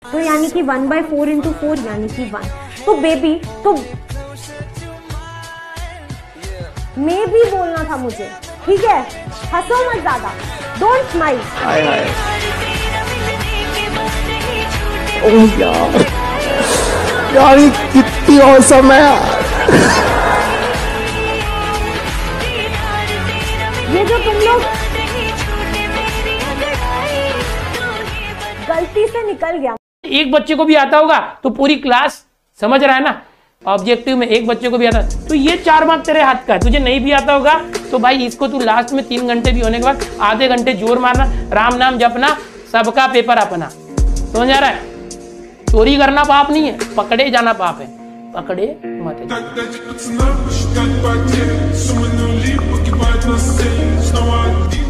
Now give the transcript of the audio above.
तो यानी कि 1/4 × 4 यानी कि 1। तो बेबी तो मे भी बोलना था मुझे, ठीक है? हंसो मत ज्यादा, डोंट स्माइल। ओह यार ये कितनी औसम है यार। ये जो तुम लोग गलती से निकल गया। एक बच्चे को भी आता होगा तो पूरी क्लास समझ रहा है ना। ऑब्जेक्टिव में एक बच्चे को भी आता तो ये 4 मार्क तेरे हाथ का है। तुझे नहीं भी आता होगा तो भाई इसको तू लास्ट में 3 घंटे भी होने के बाद आधे घंटे जोर मारना, राम नाम जपना, सबका पेपर अपना। समझ आ रहा है? चोरी करना पाप नहीं है, पकड़े जाना पाप है। पकड़े मत।